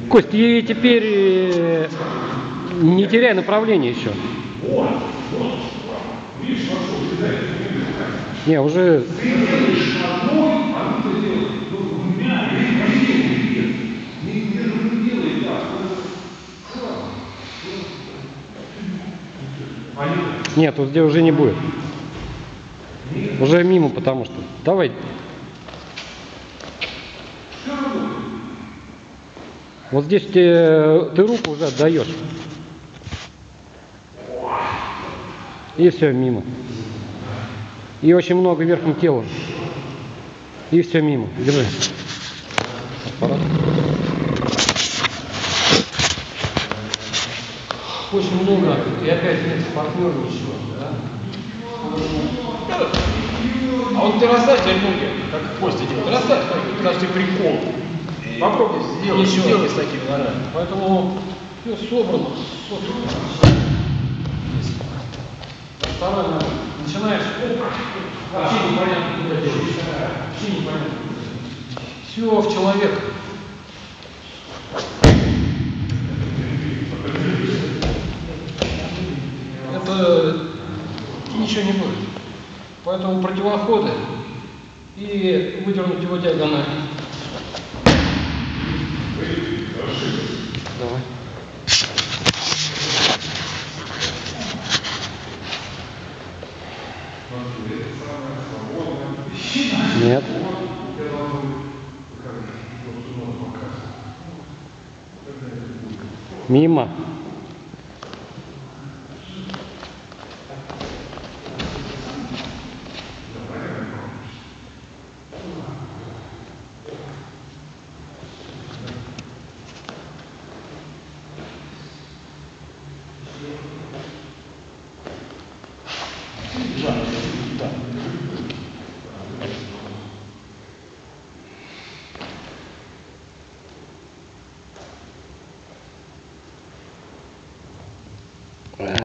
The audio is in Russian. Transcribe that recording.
Кость, и теперь не теряй направление еще. Не, уже... Нет, вот здесь уже не будет. Уже мимо, потому что... Давай. Вот здесь ты руку уже отдаешь. И все, мимо. И очень много верхним телом. И все мимо. Держи. Аппарат. Очень много. И опять нет партнера ничего. Да? А вот ты расставь теперь ноги, как Костя делает. Расставь, подожди, прикол. Попробуй сделай с такими ногами. Поэтому все собрано. Второй нога. Начинаешь. Вообще непонятно, куда делаешь. Вообще непонятно. Все в человека. Это ничего не будет. Поэтому противоходы и выдернуть его диагонально. Давай. Нет. Мимо.